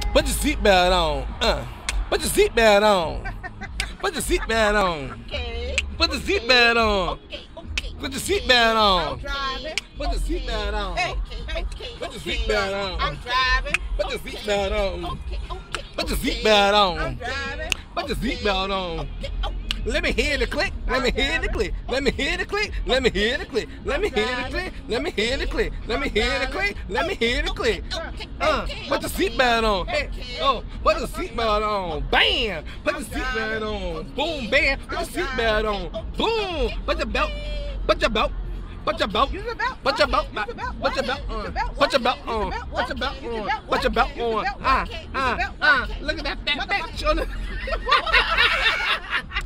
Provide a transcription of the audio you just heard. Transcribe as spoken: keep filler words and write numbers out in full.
Put your seatbelt on. Uh. Put your seatbelt on. Put your seatbelt on. Okay. Put the seatbelt on. Okay, okay. Put your seatbelt I'm on. driving. Put the seatbelt on. Okay, okay. Put your okay. seatbelt on. I'm driving. Put your seatbelt on. Okay, okay. Put your okay. seatbelt I'm on. driving. Put your seatbelt on. Okay, okay. Let me hear the click. Let me hear the click. Let me hear the click. Let me hear the click. Let me hear the click. Let me hear the click. Let me hear the click. Let me hear the click. Uh, put the seatbelt on. Hey, oh, put the seatbelt on. Bam. Put the seatbelt on. Boom, bam. Put the seatbelt on. Boom. Put your belt. Put your belt. Put your belt. Use your belt. Put your belt. Use your belt. Put your belt Use your on. belt. Put your belt Use your on. belt. Put your belt Use your on. belt. Put your belt Use your on. belt. Ah, Use your ah, belt. ah. Look at that fat bitch on the.